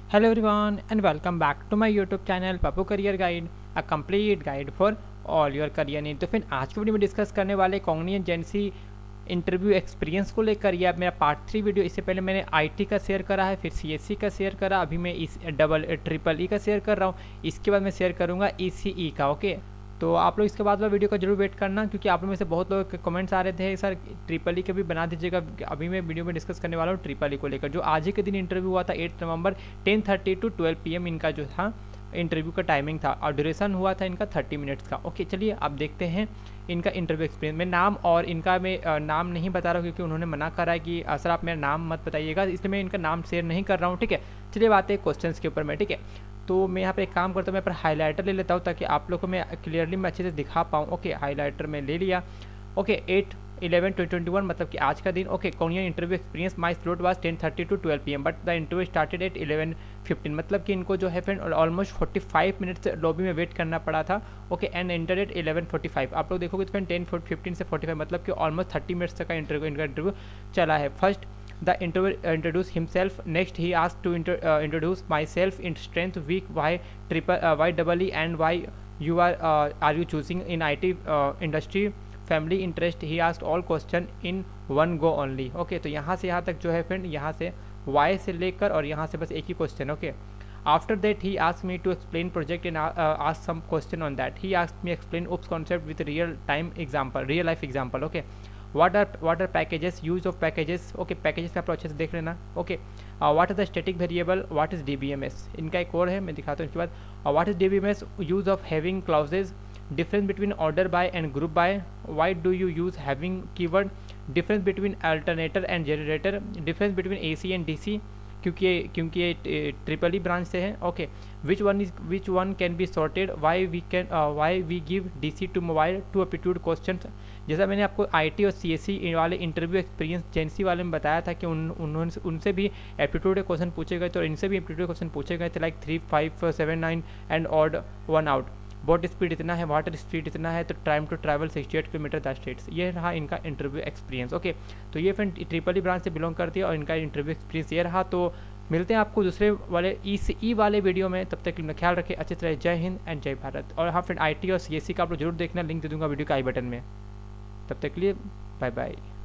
Hello everyone and welcome back to my YouTube channel Pappu career guide, a complete guide for all your career need. तो फिर आज की video में discuss करने वाले कॉग्निजेंट एजेंसी इंटरव्यू एक्सपीरियंस को लेकर। यह मेरा पार्ट 3 वीडियो। इससे पहले मैंने आईटी का शेयर करा है, फिर सीएससी का शेयर करा, अभी मैं इस ट्रिपल ई का शेयर कर रहा हूँ। इसके बाद मैं शेयर करूँगा ईसीई का। ओके, तो आप लोग इसके बाद वाला वीडियो का जरूर वेट करना, क्योंकि आप लोग में से बहुत लोग कमेंट्स आ रहे थे सर ट्रिपल ई के भी बना दीजिएगा। अभी मैं वीडियो में डिस्कस करने वाला हूँ ट्रिपल ई को लेकर, जो आज ही के दिन इंटरव्यू हुआ था 8 नवंबर 10:30 to 12 PM इनका जो था इंटरव्यू का टाइमिंग था, और ड्यूरेशन हुआ था इनका 30 मिनट्स का। ओके, चलिए अब देखते हैं इनका इंटरव्यू एक्सपीरियंस। मैं नाम और इनका मैं नाम नहीं बता रहा हूँ, क्योंकि उन्होंने मना करा है कि सर आप मेरा नाम मत बताइएगा, इसलिए मैं इनका नाम शेयर नहीं कर रहा हूँ। ठीक है, चलिए बात है क्वेश्चन के ऊपर में। ठीक है, तो मैं यहाँ पे एक काम करता हूँ, मैं पर हाईलाइटर ले लेता हूँ ताकि आप लोग को मैं क्लियरली मैं अच्छे से दिखा पाऊँ। ओके, हाईलाइटर में ले लिया। ओके, 8/11/2021 मतलब कि आज का दिन। Okay, Cognizant interview experience, my slot was 10:30 to 12 PM but the interview started at 11:15, मतलब कि इनको जो है फ्रेंड ऑलमोस्ट 45 मिनट्स लॉबी में वेट करना पड़ा था। Okay, and enter at 11:45। आप लोग देखोगे तो फ्रेंड 10:15 से 45 मतलब कि ऑलमोस्ट 30 मिनट्स तक का इंटरव्यू चला है। First the interviewer introduced himself. Next he asked to introduce myself in strength, weak, why double E, and why are you choosing in IT industry, family interest. He asked all question in one go only. Okay, तो यहाँ से यहाँ तक जो है friend, यहाँ से why से लेकर और यहाँ से बस एक ही question. Okay, after that he asked me to explain project and ask some question on that. He asked me explain OOPS concept with real time example, real life example. Okay, what are packages, use of packages. Okay, packages का अच्छे से देख लेना। Okay, what is the static variable, what is DBMS, इनका एक और है, मैं दिखाता हूँ इसके बाद। What is DBMS, use of having clauses, difference between order by and group by, why do you use having keyword, difference between alternator and generator, difference between AC and DC, क्योंकि ये ट्रिपल ई ब्रांच से है। Okay, which one can be sorted, why we give DC to mobile, two aptitude question. जैसा मैंने आपको IT और CSC वाले interview experience agency वाले में बताया था कि उनसे भी एप्टीट्यूड के क्वेश्चन पूछे गए थे, और इनसे भी एप्टीट्यूड क्वेश्चन पूछे गए थे, like 3, 5, 7, 9 and odd 1 out. Boat speed इतना है, वाटर स्पीड इतना है, तो time to travel 68 kilometre the states. ये रहा इनका इंटरव्यू एक्सपीरियंस। ओके, तो ये फ्रेंड ट्रिपल ई ब्रांच से बिलोंग करती है और इनका इंटरव्यू एक्सपीरियंस ये रहा। तो मिलते हैं आपको दूसरे वाले ईसीई वाले वीडियो में, तब तक अपना ख्याल रखें, अच्छी तरह। जय हिंद एंड जय भारत। और हाँ फ्रेंड, आईटी और सीएससी का आप लोग जरूर देखना, लिंक दे दूंगा वीडियो के आई बटन में। तब तक के लिए बाय बाय।